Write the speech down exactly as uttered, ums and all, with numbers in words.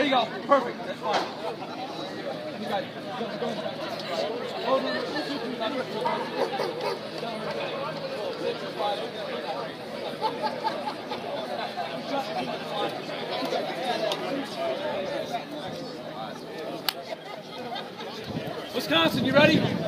There you go. Perfect. That's fine. You got it. Go, go inside. Oh, no, no. Wisconsin, you ready?